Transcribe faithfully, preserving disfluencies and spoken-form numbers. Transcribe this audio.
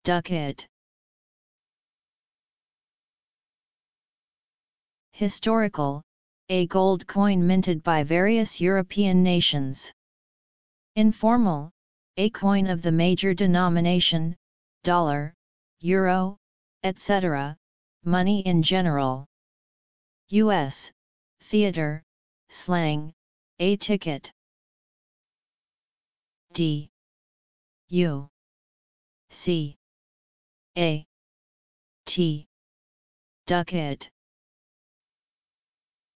ducat. Historical, a gold coin minted by various European nations. Informal, a coin of the major denomination, dollar, euro, et cetera, money in general. U S, theater, slang, a ticket. D U C A T ducat.